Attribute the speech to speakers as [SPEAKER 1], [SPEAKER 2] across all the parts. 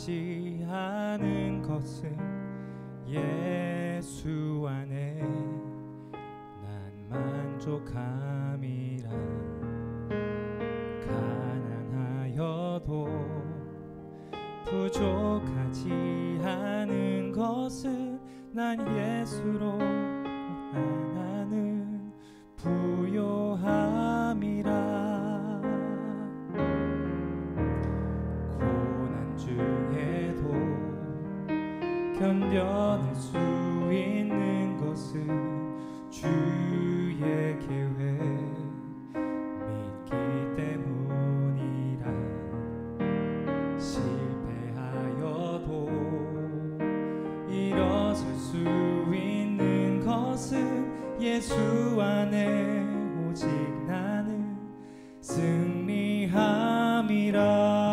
[SPEAKER 1] 부족하지 않은 것은 예수 안에 난 만족함이라. 가난하여도 부족하지 않은 것은 난 예수로 나는 부요함이라. 고난 중에도 견뎌낼 수 있는 것은 주의 계획 믿기 때문이라. 실패하여도 일어설 수 있는 것은 예수 안에 오직 나는 승리함이라.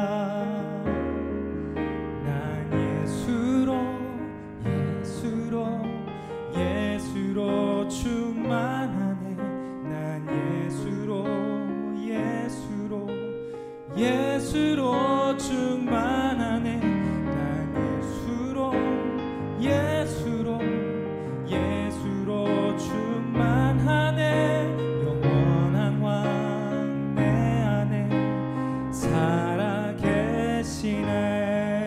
[SPEAKER 1] 예수로 충만하네. 난 예수로 충만하네. 난 예수로 충만하네. 영원한 왕 내 안에 살아계시네.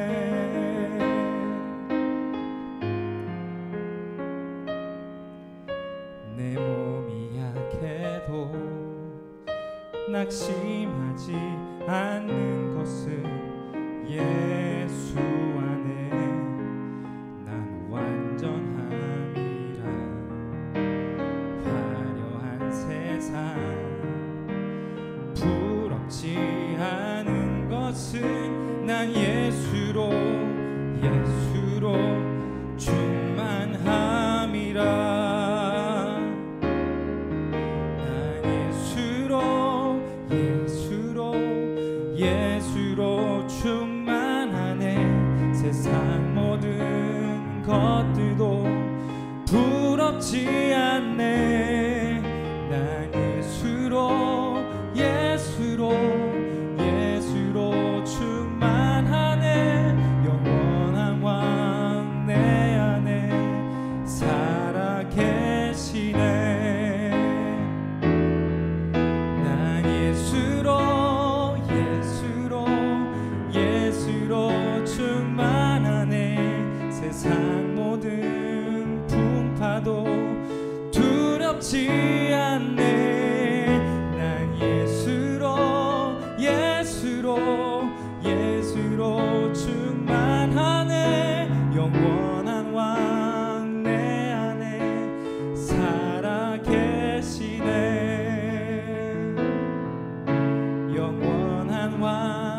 [SPEAKER 1] 내 몸이 약해도 낙심하지 않는 것은 예수 안에 난 완전함이라. 화려한 세상 부럽지 않은 것은 난 예수로 충만함이라. 예수로 충만하네. 세상 모든 것들도 부럽지 않네. 난 예수로 충만하네. 영원한 왕 내 안에 살아계시네. 난 예수로 충만하네. 세상 모든 풍파도 두렵지 않네. 난 예수로 충만하네. 영원한 왕 내 안에 살아계시네. 영원한 왕